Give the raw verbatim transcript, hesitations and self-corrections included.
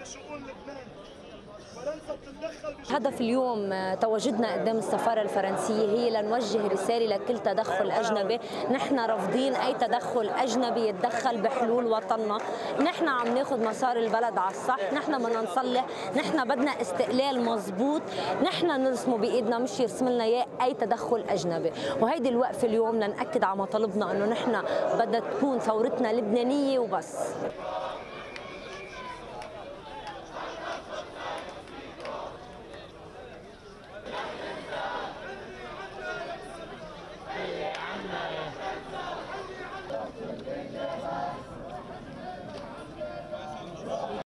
بشؤون لبنان. فرنسا بتتدخل بشؤون. هدف اليوم تواجدنا قدام السفارة الفرنسية هي لنوجه رسالة لكل تدخل أجنبي. نحن رافضين أي تدخل أجنبي يتدخل بحلول وطننا. نحن عم ناخذ مسار البلد على الصح، نحن بدنا نصلح، نحن بدنا استقلال مضبوط، نحن نرسمه بإيدنا مش يرسم لنا إياه أي تدخل أجنبي. وهيدي الوقفة اليوم لنأكد على مطالبنا إنه نحن بدها تكون ثورتنا لبنانية وبس.